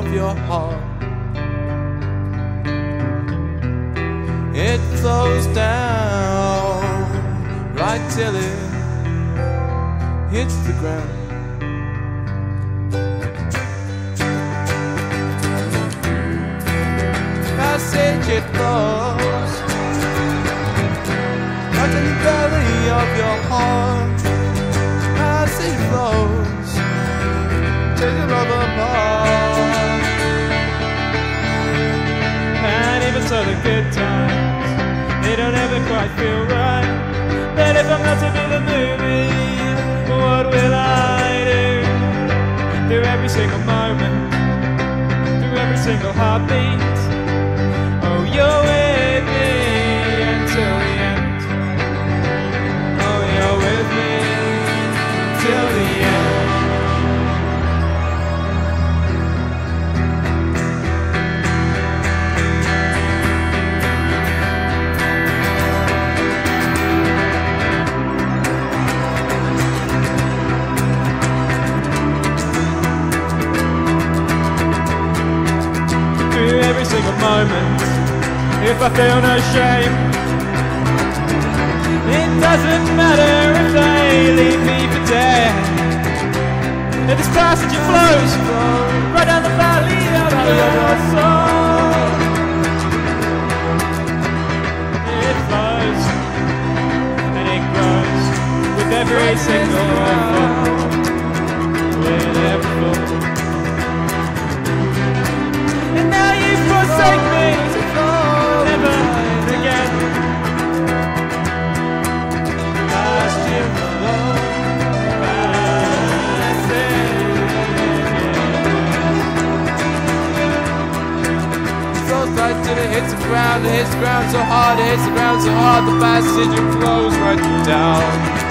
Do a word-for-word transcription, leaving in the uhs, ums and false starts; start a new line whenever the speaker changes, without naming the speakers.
of your heart. It flows down right till it hits the ground. Passage it flows right in the belly of your heart. Passage flows till your love apart.
And even so the good times, they don't ever quite feel right. But if I'm not to be the movie, what will I do? Through every single moment, through every single heartbeat, oh, you're with me until the end. Oh, you're with me till the end. Every single moment, if I feel no shame, it doesn't matter if they leave me for dead. If this passage it flows right down the valley of your soul, it flows and it grows with every single fall, with every fall. Forsake me, never again. Past you alone, it flows right till it hits the ground. It hits the ground so hard, it hits the ground so hard. The passage it flows right down.